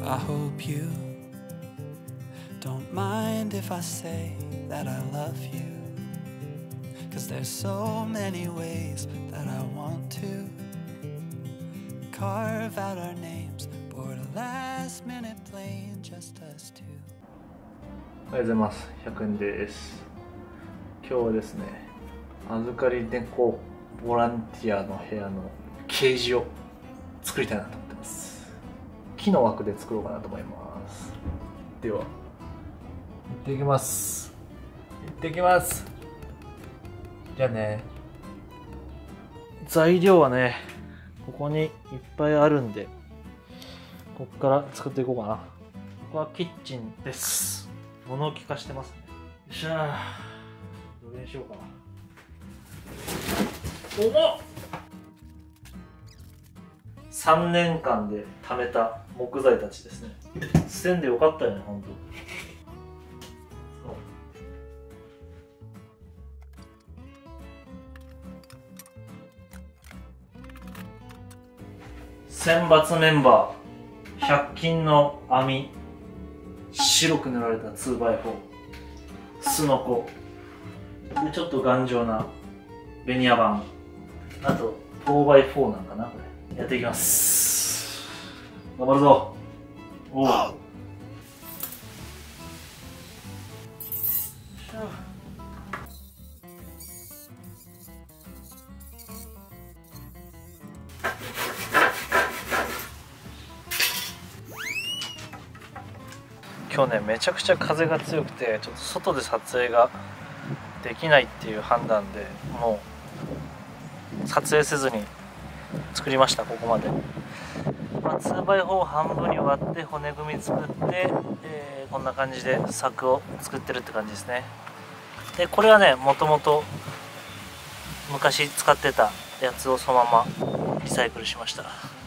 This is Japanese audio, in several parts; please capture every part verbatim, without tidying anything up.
I hope you don't mind if I say that I love you, 'cause there's so many ways that I want to carve out our names, board a last minute plane, just us two. おはようございます。ひゃくえんです。今日はですね、預かり猫ボランティアの部屋のケージを作りたいなと思ってます。木の枠で作ろうかなと思います。では行ってきます。行ってきます。じゃあね。材料はね、ここにいっぱいあるんで、ここから作っていこうかな。ここはキッチンです。物置化してますね。よっしゃー。どれにしようかな。重っ！さんねんかんで貯めた木材たちですね。捨てんでよかったよね、ほんと。選抜メンバー、ひゃく均の網、白く塗られた ツーバイフォー、すのこ、でちょっと頑丈なベニヤ板、あと フォーバイフォー なんかな、これやっていきます。頑張るぞ。おう。今日ね、めちゃくちゃ風が強くて、ちょっと外で撮影ができないっていう判断でもう撮影せずに作りました。ここまで、まあ、ツーバイフォー 半分に割って骨組み作って、えー、こんな感じで柵を作ってるって感じですね。でこれはね、もともと昔使ってたやつをそのままリサイクルしました。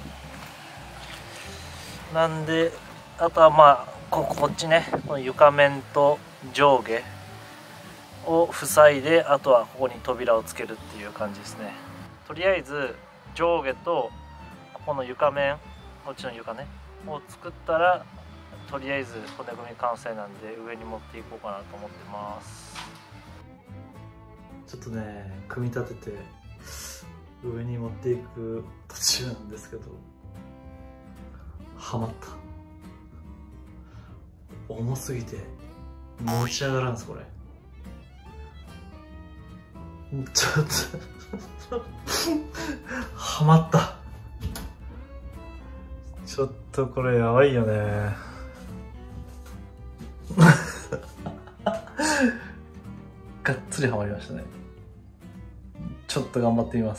なんであとはまあここっちね、この床面と上下を塞いで、あとはここに扉をつけるっていう感じですね。とりあえず上下とここの床面、こっちの床ねを作ったら、とりあえず骨組み完成なんで上に持っていこうかなと思ってます。ちょっとね、組み立てて上に持っていく途中なんですけど、はまった。重すぎて持ち上がらんす、これ。ちょっとはまった。ちょっとこれやばいよね。がっつりはまりましたね。ちょっと頑張ってみます。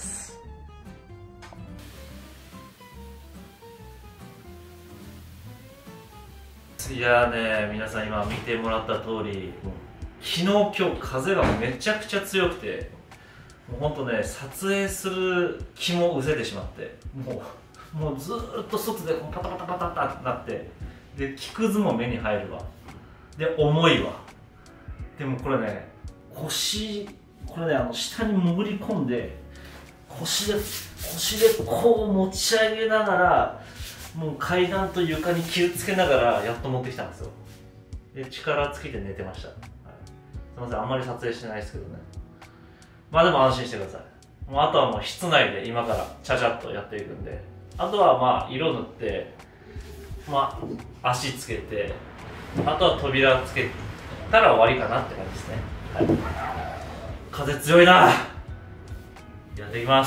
いやーね、皆さん今見てもらった通り、昨日今日風がめちゃくちゃ強くて、もうほんとね、撮影する気も失せてしまって、もうもうずーっと外でパタパタパタパタってなって、で木くずも目に入るわ、で重いわ。でもこれね、腰、これね、あの下に潜り込んで腰で腰でこう持ち上げながら、もう階段と床に気をつけながらやっと持ってきたんですよ。で力尽きて寝てました、はい、すいません、あんまり撮影してないですけどね。まあでも安心してください。もうあとはもう室内で今からちゃちゃっとやっていくんで、あとはまあ色塗って、まあ足つけて、あとは扉つけたら終わりかなって感じですね、はい、風強いな。やっていきます。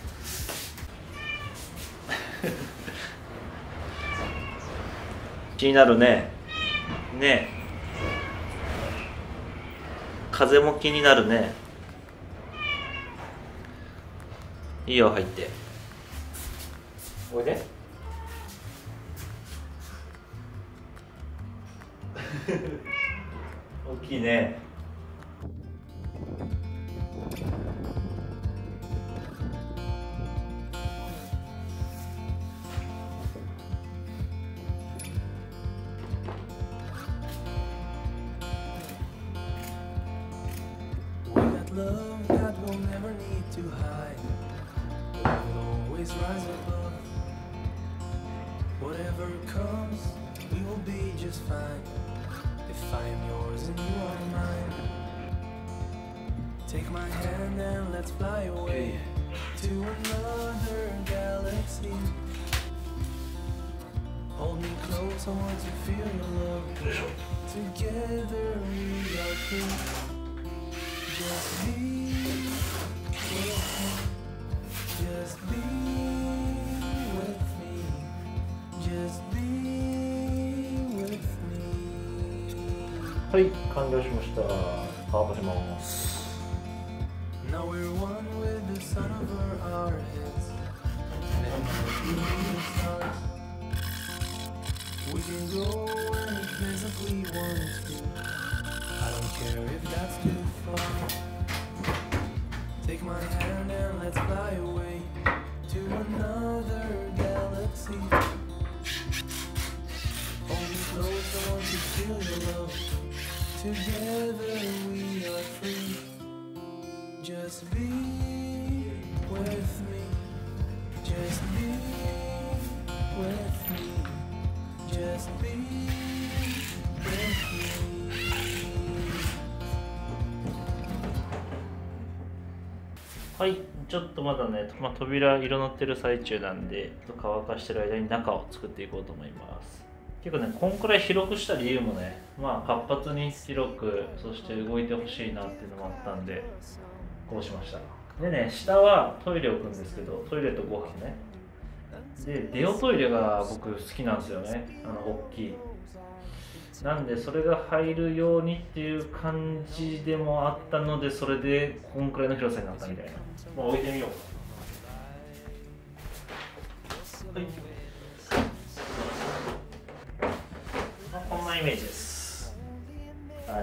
気になるね。ねえ。風も気になるね。いいよ、入って。おいで。大きいね。 Love that we'll never need to hide, we'll always rise above whatever whatever comes, we will be just fine. If I am yours and you are mine, take my hand and let's fly away to another galaxy. Hold me close, I want to feel your love. Together we are free. Just be with me. Just be with me. Just be with me. はい、完了しました。乾かします。 Now we're one with the sun over our heads. And the stars. We can go any place if we want to. I don't care if that's too far. Take my hand and let's fly away to another galaxy. Hold me close, I want to feel your love. Together we are free. Just be with me. Just be with me. Just be with me. はい、ちょっとまだね、まあ、扉色塗ってる最中なんで、乾かしてる間に中を作っていこうと思います。結構ね、こんくらい広くした理由もね、まあ活発に広く、そして動いてほしいなっていうのもあったんで、こうしました。でね、下はトイレ置くんですけど、トイレとご飯ね。で、デオトイレが僕好きなんですよね。あの、大きい。なんで、それが入るようにっていう感じでもあったので、それでこんくらいの広さになったみたいな。まあ、置いてみようか。はい。まあ、こんなイメージです。はい。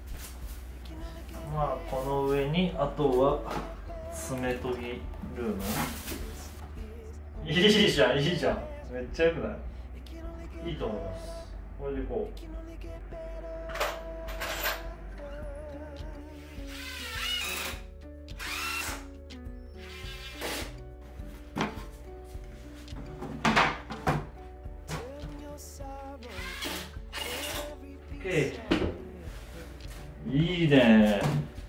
まあ、この上に、あとは、爪研ぎルーム。いいじゃん、いいじゃん。めっちゃ良くない？いいと思います。これでこう。OK。いいね。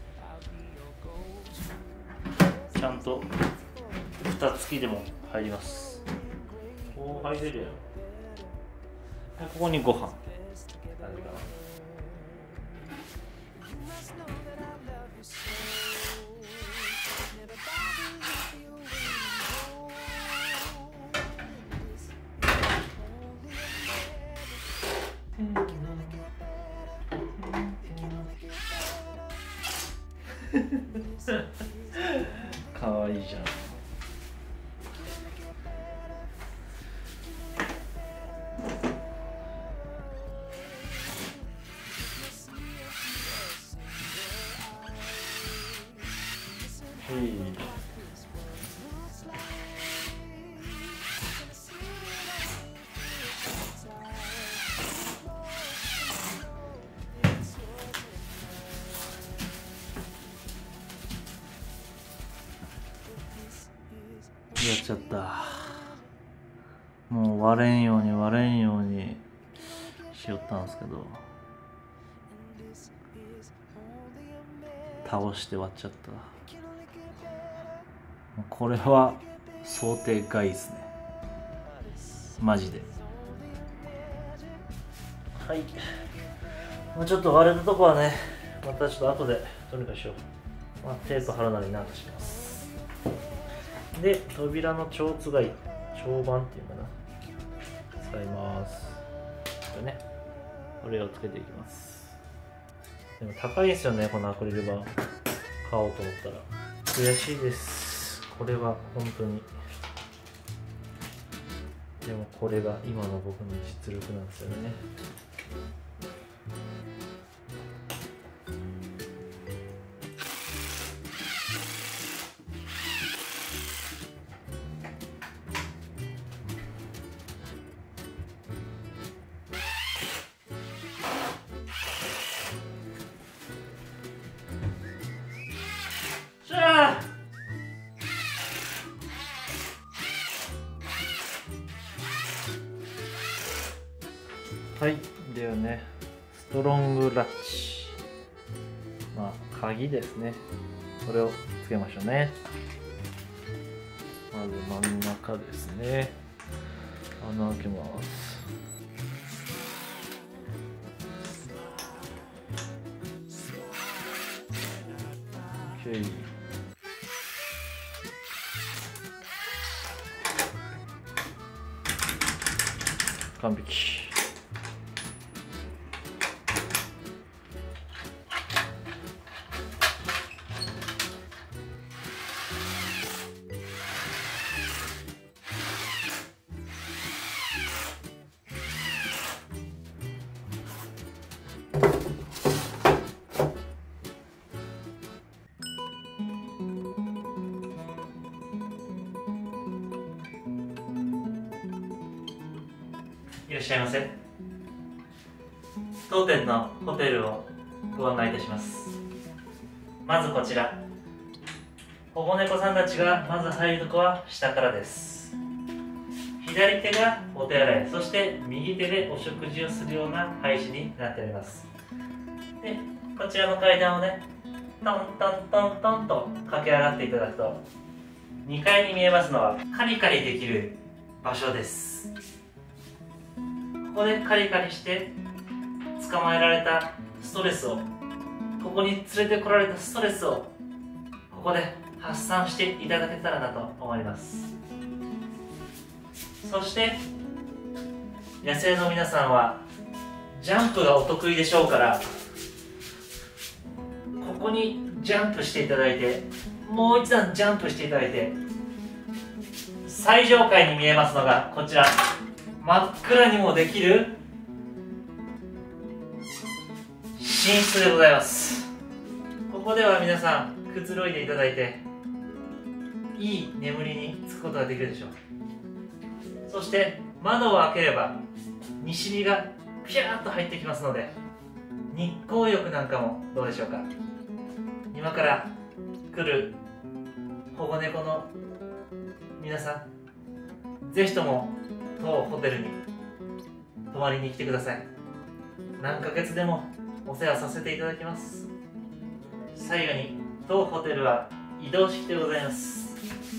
ちゃんと蓋付きでも入ります。こう入れるやん。ここにご飯。感じかな。かわいいじゃん。やっちゃった。もう割れんように割れんようにしよったんですけど、倒して割っちゃった。これは想定外ですね、マジで。はい、まあ、ちょっと割れたとこはね、またちょっと後でどうにかしよう。まあ、テープ貼るなりなんかします。で、扉の蝶つがい、蝶番っていうかな、使います。これね、これをつけていきます。でも高いんですよね、このアクリル板買おうと思ったら。悔しいです、これは本当に。でもこれが今の僕の実力なんですよね。 っていうね、ストロングラッチ、まあ鍵ですね。これをつけましょうね。まず真ん中ですね、穴開けます。OK、完璧。いらっしゃいませ。当店のホテルをご案内いたします。まずこちら、保護猫さんたちがまず入るとこは下からです。左手がお手洗い、そして右手でお食事をするような配置になっております。で、こちらの階段をね、トントントントンと駆け上がっていただくと、にかいに見えますのはカリカリできる場所です。ここでカリカリして捕まえられたストレスを、ここに連れてこられたストレスをここで発散していただけたらなと思います。そして野生の皆さんはジャンプがお得意でしょうから、ここにジャンプしていただいて、もう一段ジャンプしていただいて、最上階に見えますのがこちら、真っ暗にもできる寝室でございます。ここでは皆さんくつろいでいただいて、いい眠りにつくことができるでしょう。そして窓を開ければ西日がピューッと入ってきますので、日光浴なんかもどうでしょうか。今から来る保護猫の皆さん、ぜひとも当ホテルに泊まりに来てください。何ヶ月でもお世話させていただきます。最後に、当ホテルは移動式でございます。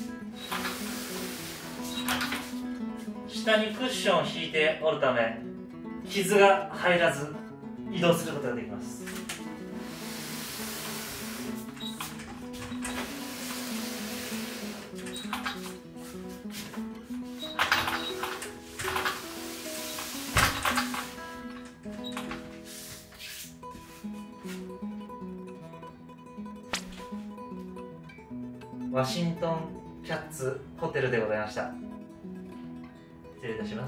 下にクッションを引いておるため、傷が入らず移動することができます。ワシントンキャッツホテルでございました。失礼いたします。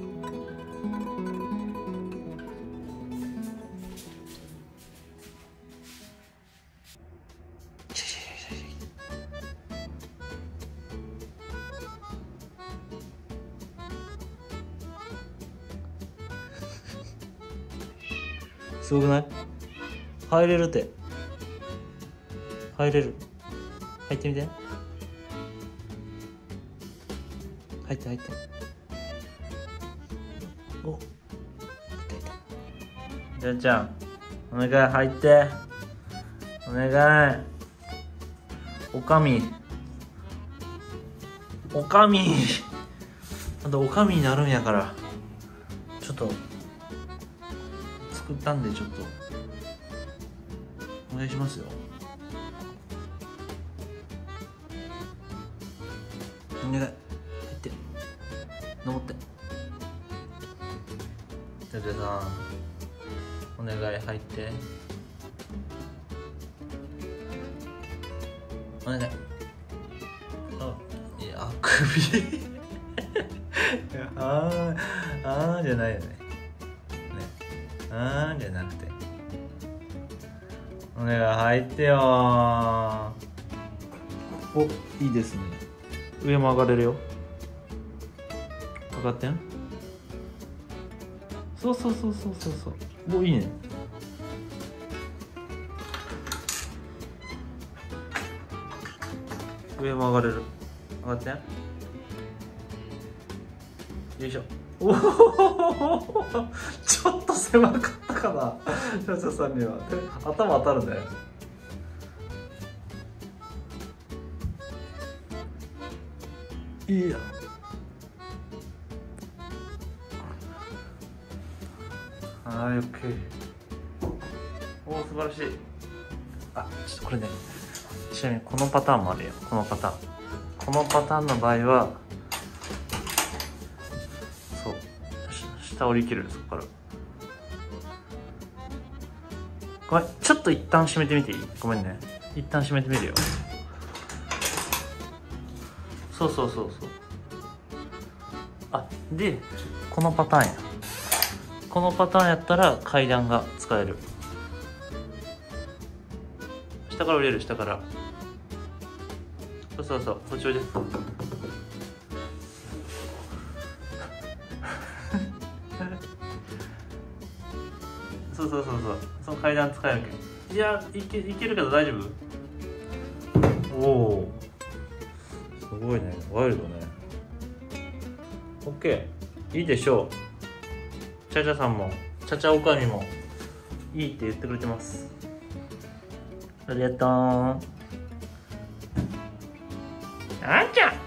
すごくない？入れるって。入れる。入ってみて。入って入って。お、入った入った。じゃんちゃん、お願い入って。お願い。おかみ。おかみ。あとおかみになるんやから。ちょっと作ったんでちょっとお願いしますよ。お願い入って登って。ててさんお願い入って。お願い。あ、いや首あーあーじゃないよね。ねあーじゃなくて、お願い入ってよー。お、いいですね。上も上がれるよ。上がってん。そうそうそうそうそうそう。お、いいね。上も上がれる。上がってん。よいしょ。おお、ちちょっと狭かったかなチャチャさんには。頭当たるね。いいや。はい、オッケー。おお、素晴らしい。あ、ちょっとこれね、ちなみにこのパターンもあるよ。このパターン。このパターンの場合は、そう、下降り切る、そこから。ごめん、ちょっと一旦閉めてみていい？ごめんね。一旦閉めてみるよ。そうそうそうそう。あ、で、このパターンや。このパターンやったら階段が使える。下から降りれる、下から。そうそうそう、こっちおいで。そうそうそうそう、その階段使えるけん。いや、いけ、いけるけど大丈夫？おお、すごいね、ワイルドね。オッケー、いいでしょう。チャチャさんも、チャチャおかみもいいって言ってくれてます。ありがとう。あんちゃん。